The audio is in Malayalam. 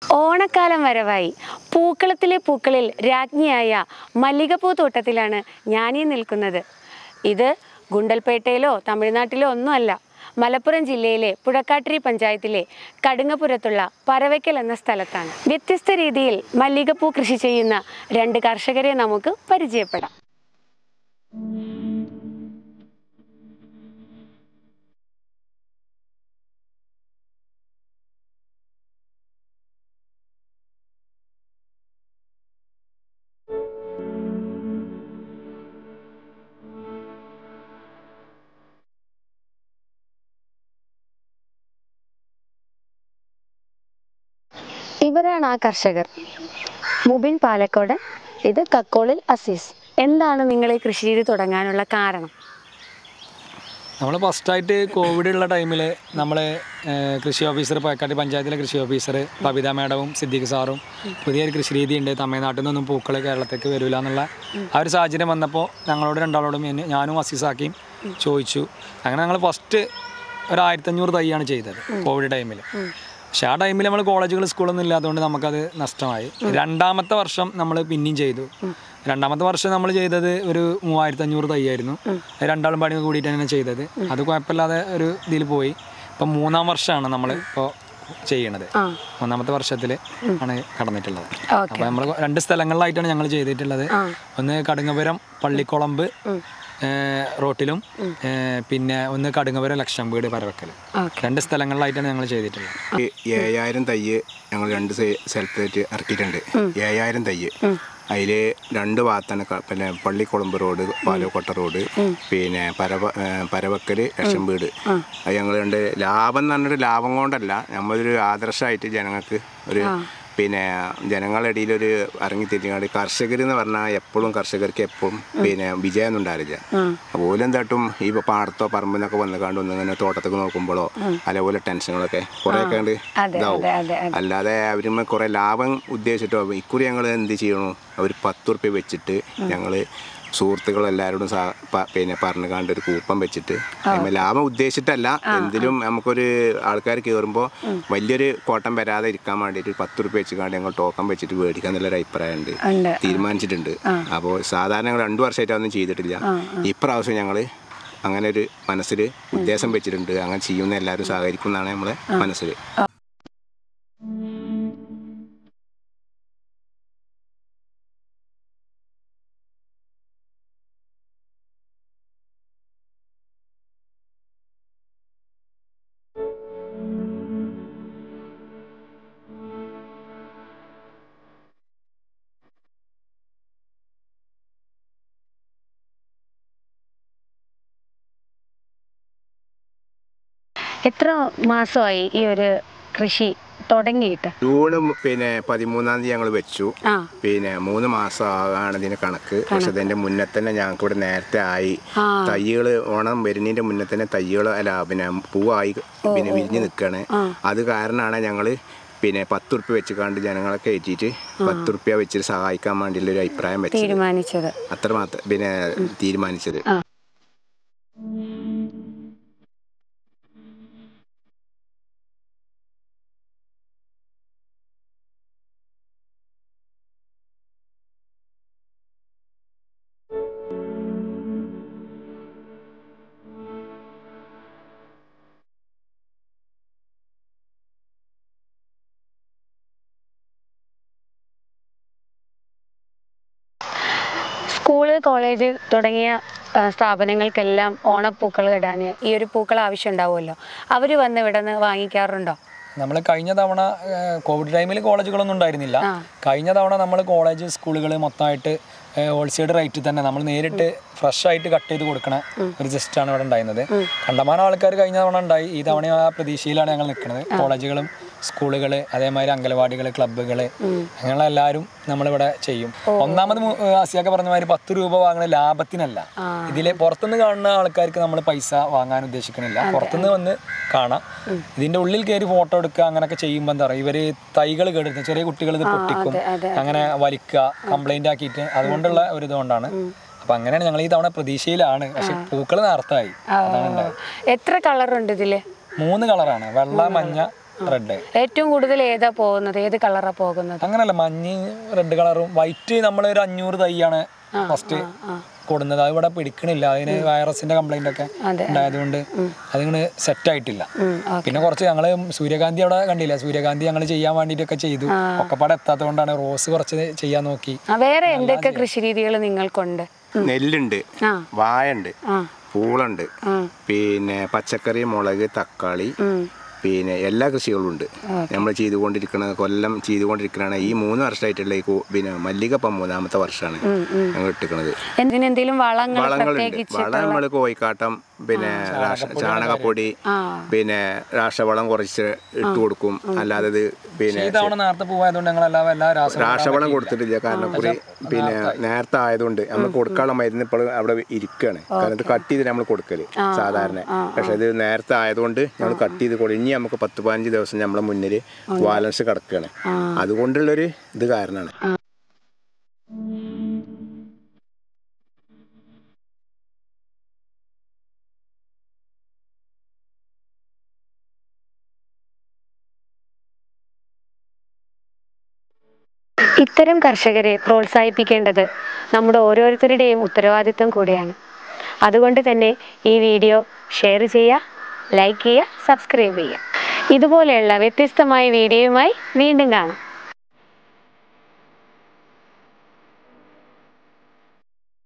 ഓണക്കാലം വരവായി. പൂക്കളത്തിലെ പൂക്കളിൽ രാജ്ഞിയായ മല്ലികപ്പൂ തോട്ടത്തിലാണ് ഞാനീ നിൽക്കുന്നത്. ഇത് ഗുണ്ടൽപേട്ടയിലോ തമിഴ്നാട്ടിലോ ഒന്നുമല്ല, മലപ്പുറം ജില്ലയിലെ പുഴക്കാട്ടിരി പഞ്ചായത്തിലെ കടുങ്ങപുരത്തുള്ള പരവയ്ക്കൽ എന്ന സ്ഥലത്താണ്. വ്യത്യസ്ത രീതിയിൽ മല്ലികപ്പൂ കൃഷി ചെയ്യുന്ന 2 കർഷകരെ നമുക്ക് പരിചയപ്പെടാം. ഇവരാണ് ആ കർഷകർ. മുബിൻ പാലക്കോട്, ഇത് കക്കോളിൽ അസീസ്. എന്താണ് നിങ്ങൾ ഈ കൃഷി രീതി തുടങ്ങാനുള്ള കാരണം? നമ്മൾ ഫസ്റ്റായിട്ട് കോവിഡ് ഉള്ള ടൈമിൽ നമ്മൾ കൃഷി ഓഫീസർ, പുഴക്കാട്ടി പഞ്ചായത്തിലെ കൃഷി ഓഫീസർ ബബിത മാഡവും സിദ്ദീഖ് സാറും പുതിയൊരു കൃഷി രീതി ഉണ്ട്, തമിഴ്നാട്ടിൽ നിന്നൊന്നും പൂക്കൾ കേരളത്തേക്ക് വരില്ല എന്നുള്ള ആ ഒരു സാഹചര്യം വന്നപ്പോൾ ഞങ്ങളോട് രണ്ടാളോടും ഞാനും അസീസാക്കിയും ചോദിച്ചു. അങ്ങനെ ഞങ്ങൾ ഫസ്റ്റ് ഒരു 1500 തൈയാണ് ചെയ്തത് കോവിഡ് ടൈമിൽ. പക്ഷേ ആ ടൈമിൽ നമ്മൾ കോളേജുകൾ സ്കൂളൊന്നും ഇല്ലാത്തതുകൊണ്ട് നമുക്കത് നഷ്ടമായി. രണ്ടാമത്തെ വർഷം നമ്മൾ പിന്നെയും ചെയ്തു. രണ്ടാമത്തെ വർഷം നമ്മൾ ചെയ്തത് ഒരു 3500 തൈയായിരുന്നു. രണ്ടാളും പണി കൂടിയിട്ട് തന്നെ ചെയ്തത്. അത് കുഴപ്പമില്ലാതെ ഒരു ഇതിൽ പോയി. ഇപ്പം 3-ാം വർഷമാണ് നമ്മൾ ഇപ്പോൾ ചെയ്യണത്. 3-ാമത്തെ വർഷത്തിൽ ആണ് കടന്നിട്ടുള്ളത്. അപ്പോൾ നമ്മൾ 2 സ്ഥലങ്ങളിലായിട്ടാണ് ഞങ്ങൾ ചെയ്തിട്ടുള്ളത്. ഒന്ന് കടുങ്ങപുരം പള്ളിക്കുളമ്പ് റോട്ടിലും, പിന്നെ ഒന്ന് കടുങ്ങപുരം ലക്ഷം വീട് പരവക്കൽ. 2 സ്ഥലങ്ങളിലായിട്ടാണ് ഞങ്ങൾ ചെയ്തിട്ടുള്ളത്. 7000 തൈ ഞങ്ങൾ 2 സ്ഥലത്തായിട്ട് ഇറക്കിയിട്ടുണ്ട്. 7000 തൈ അതിൽ 2 ഭാഗത്താണ്. പിന്നെ പള്ളിക്കുളമ്പ് റോഡ്, പാലോക്കോട്ട റോഡ്, പിന്നെ പരവക്കൽ ലക്ഷം വീട്. അത് ഞങ്ങൾ 2 ലാഭം എന്ന് പറഞ്ഞൊരു ലാഭം കൊണ്ടല്ല, നമ്മളൊരു ആദർശമായിട്ട് ജനങ്ങൾക്ക് ഒരു പിന്നെ ജനങ്ങളുടെ ഇടയിൽ ഒരു ഇറങ്ങിത്തിരിഞ്ഞാണ്ട് കർഷകർ എന്ന് പറഞ്ഞാൽ എപ്പോഴും കർഷകർക്ക് എപ്പോഴും പിന്നെ വിജയമൊന്നും ഉണ്ടാവില്ല. അതുപോലെ എന്തായിട്ടും ഈ പാടത്തോ പറമ്പിന്നൊക്കെ വന്നുകാണ്ട് ഒന്നിങ്ങനെ തോട്ടത്തേക്ക് നോക്കുമ്പോഴോ അതേപോലെ ടെൻഷനുകളൊക്കെ കുറേയൊക്കെ ഉണ്ട് ഇതാവും. അല്ലാതെ അവരുമ്മ കുറേ ലാഭം ഉദ്ദേശിച്ചിട്ടോ ഇക്കുറി ഞങ്ങൾ എന്ത് ചെയ്യണു, അവർ 10 ഉറുപ്പ്യ വെച്ചിട്ട് ഞങ്ങൾ സുഹൃത്തുക്കളെല്ലാവരോടും പിന്നെ പറഞ്ഞു കണ്ട് ഒരു കൂപ്പൺ വെച്ചിട്ട് ലാഭം ഉദ്ദേശിച്ചിട്ടല്ല, എന്തിലും നമുക്കൊരു ആൾക്കാർ കയറുമ്പോൾ വലിയൊരു കോട്ടം വരാതെ ഇരിക്കാൻ വേണ്ടിയിട്ട് 10 ഉറുപ്പ്യ വെച്ച് കണ്ട് ഞങ്ങൾ ടോക്കൺ വെച്ചിട്ട് മേടിക്കാൻ എന്നുള്ളൊരു അഭിപ്രായമുണ്ട്, തീരുമാനിച്ചിട്ടുണ്ട്. അപ്പോൾ സാധാരണ ഞങ്ങൾ 2 വർഷമായിട്ട് അതൊന്നും ചെയ്തിട്ടില്ല. ഇപ്രാവശ്യം ഞങ്ങൾ അങ്ങനെ ഒരു മനസ്സിൽ ഉദ്ദേശം വെച്ചിട്ടുണ്ട്. അങ്ങനെ ചെയ്യുന്ന എല്ലാവരും സഹകരിക്കും എന്നാണ് നമ്മളെ മനസ്സിൽ. എത്ര മാസമായി ഈ ഒരു കൃഷി തുടങ്ങിയിട്ട്? ജൂൺ പിന്നെ 13-ാം തീയതി ഞങ്ങൾ വെച്ചു. പിന്നെ 3 മാസം ആകാണ് ഇതിന് കണക്ക്. പക്ഷെ അതിന്റെ മുന്നേ തന്നെ ഞങ്ങൾക്ക് ഇവിടെ നേരത്തെ ആയി. തയ്യകൾ ഓണം വരുന്നതിന്റെ മുന്നേ തന്നെ തയ്യകൾ പിന്നെ പൂവായി പിന്നെ വിരിഞ്ഞ് നിൽക്കുകയാണ്. അത് കാരണമാണ് ഞങ്ങൾ പിന്നെ 10 ഉറുപ്പ്യ വെച്ച് കണ്ട് ജനങ്ങളെ കയറ്റിയിട്ട് 10 ഉറുപ്പ്യ വെച്ചിട്ട് സഹായിക്കാൻ വേണ്ടിയുള്ള ഒരു അഭിപ്രായം വെച്ചത്. അത്രമാത്രം പിന്നെ തീരുമാനിച്ചത്. സ്കൂള്, കോളേജ് തുടങ്ങിയ സ്ഥാപനങ്ങൾക്കെല്ലാം ഓണപ്പൂക്കൾ ഇടാൻ ഈ ഒരു പൂക്കൾ ആവശ്യം ഉണ്ടാവുമല്ലോ. അവർ വന്ന് ഇവിടെ നിന്ന് വാങ്ങിക്കാറുണ്ടോ? നമ്മൾ കഴിഞ്ഞ തവണ കോവിഡ് ടൈമിൽ കോളേജുകളൊന്നും ഉണ്ടായിരുന്നില്ല. കഴിഞ്ഞ തവണ നമ്മൾ കോളേജ് സ്കൂളുകൾ മൊത്തമായിട്ട് ഹോൾസെയിൽ റേറ്റിൽ തന്നെ നമ്മൾ നേരിട്ട് ഫ്രഷ് ആയിട്ട് കട്ട് ചെയ്ത് കൊടുക്കണ ഒരു ജസ്റ്റാണ് ഇവിടെ ഉണ്ടായിരുന്നത്. കണ്ടമാനം ആൾക്കാർ കഴിഞ്ഞ തവണ ഉണ്ടായി. ഈ തവണ ആ പ്രതീക്ഷയിലാണ് ഞങ്ങൾ നിൽക്കുന്നത്. കോളേജുകളും സ്കൂളുകൾ, അതേമാതിരി അംഗനവാടികൾ, ക്ലബ്ബുകൾ, അങ്ങനെയുള്ള എല്ലാവരും നമ്മളിവിടെ ചെയ്യും. ഒന്നാമത് ആസിയൊക്കെ പറഞ്ഞ മാതിരി 10 രൂപ വാങ്ങുന്ന ലാഭത്തിനല്ല. ഇതിലെ പുറത്തുനിന്ന് കാണുന്ന ആൾക്കാർക്ക് നമ്മൾ പൈസ വാങ്ങാൻ ഉദ്ദേശിക്കണില്ല. പുറത്തുനിന്ന് വന്ന് കാണാം, ഇതിൻ്റെ ഉള്ളിൽ കയറി ഫോട്ടോ എടുക്കുക, അങ്ങനെയൊക്കെ ചെയ്യുമ്പോൾ എന്താ പറയുക, ഇവർ തൈകൾ കേടുത്ത് ചെറിയ കുട്ടികൾ ഇത് പൊട്ടിക്കും, അങ്ങനെ വലിക്കുക, കംപ്ലൈൻ്റ് ആക്കിയിട്ട്, അതുകൊണ്ടുള്ള ഒരു ഇതുകൊണ്ടാണ്. അപ്പൊ അങ്ങനെയാണ് ഞങ്ങൾ ഈ തവണ പ്രതീക്ഷയിലാണ്. പക്ഷെ പൂക്കൾ നേർത്തായി. എത്ര കളറുണ്ട് ഇതില്? 3 കളറാണ്, വെള്ള, മഞ്ഞ, റെഡ്. ഏറ്റവും കൂടുതൽ ഏതാ പോകുന്നത്, ഏത് കളറാ പോകുന്നത്? അങ്ങനല്ല, മഞ്ഞ് റെഡ് കളറും വൈറ്റ് നമ്മളൊരു 500 തൈയാണ് ഫസ്റ്റ് കൊടുന്നത്. അത് ഇവിടെ പിടിക്കണില്ല, അതിന് വൈറസിന്റെ കംപ്ലൈന്റ് ഒക്കെ ഉണ്ടായതുകൊണ്ട് അതിങ്ങനെ സെറ്റ് ആയിട്ടില്ല. പിന്നെ കുറച്ച് ഞങ്ങള് സൂര്യകാന്തി അവിടെ കണ്ടില്ല, സൂര്യകാന്തി ഞങ്ങൾ ചെയ്യാൻ വേണ്ടിട്ടൊക്കെ ചെയ്തു, ഒക്കെപ്പാടെ എത്താത്തതുകൊണ്ടാണ് റോസ് കുറച്ച് ചെയ്യാൻ നോക്കി. വേറെ എന്തൊക്കെ കൃഷി രീതികൾ നിങ്ങൾക്കുണ്ട്? നെല്ലുണ്ട്, വാഴണ്ട്, പൂളുണ്ട്, പിന്നെ പച്ചക്കറി, മുളക്, തക്കാളി, പിന്നെ എല്ലാ കൃഷികളും ഉണ്ട്. നമ്മൾ കൊല്ലം ചെയ്തുകൊണ്ടിരിക്കണതാണ്. ഈ 3 വർഷമായിട്ടുള്ള പിന്നെ മല്ലിക ഇപ്പം 3ാമത്തെ വർഷമാണ് ഞങ്ങൾ ഇട്ടിരിക്കുന്നത്. വളങ്ങളുണ്ട്. വളം നമ്മൾ കോഴിക്കാട്ടം, പിന്നെ ചാണകപ്പൊടി, പിന്നെ രാസവളം കുറച്ച് ഇട്ട് കൊടുക്കും. അല്ലാതെ പിന്നെ രാസവളം കൊടുത്തിട്ടില്ല, കാരണം പിന്നെ നേരത്തെ ആയതുകൊണ്ട് നമ്മൾ കൊടുക്കാനുള്ള മരുന്ന് ഇപ്പോൾ അവിടെ ഇരിക്കുകയാണ്. കാരണം ഇത് കട്ട് ചെയ്ത് നമ്മൾ കൊടുക്കല് സാധാരണ. പക്ഷെ ഇത് നേരത്തെ ആയതുകൊണ്ട് നമ്മൾ കട്ട് ചെയ്ത് കൊടുക്കും. ഇനി നമുക്ക് 10-15 ദിവസം നമ്മളെ മുന്നിൽ ബാലൻസ് കിടക്കുകയാണ്. അതുകൊണ്ടുള്ളൊരു ഇത് കാരണമാണ്. ഇത്തരം കർഷകരെ പ്രോത്സാഹിപ്പിക്കേണ്ടത് നമ്മുടെ ഓരോരുത്തരുടെയും ഉത്തരവാദിത്വം കൂടിയാണ്. അതുകൊണ്ട് തന്നെ ഈ വീഡിയോ ഷെയർ ചെയ്യുക, ലൈക്ക് ചെയ്യുക, സബ്സ്ക്രൈബ് ചെയ്യുക. ഇതുപോലെയുള്ള വ്യത്യസ്തമായ വീഡിയോയുമായി വീണ്ടും കാണാം.